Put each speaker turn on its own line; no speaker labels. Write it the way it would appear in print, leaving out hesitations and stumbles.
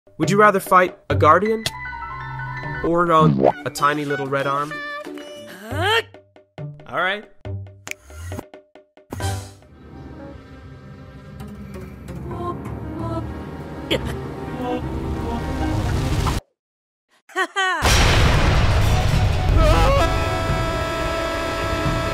Would you rather fight a guardian? Or a tiny little red arm? Alright.